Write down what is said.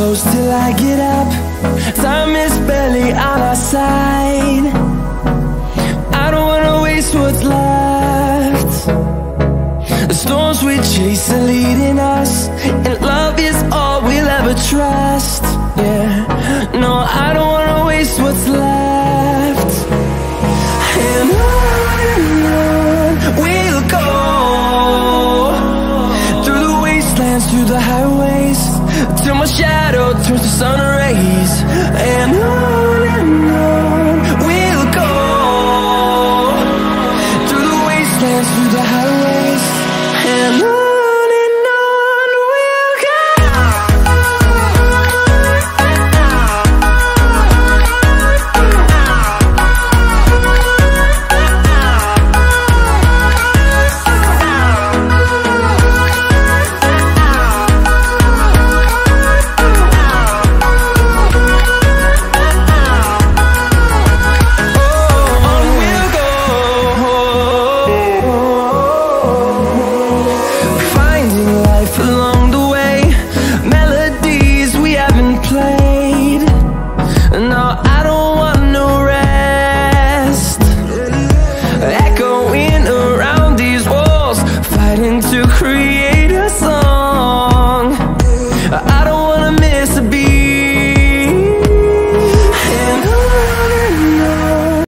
close till I get up. Time is barely on our side. I don't wanna waste what's left. The storms we chase are leading us, and love is all we'll ever trust. Yeah.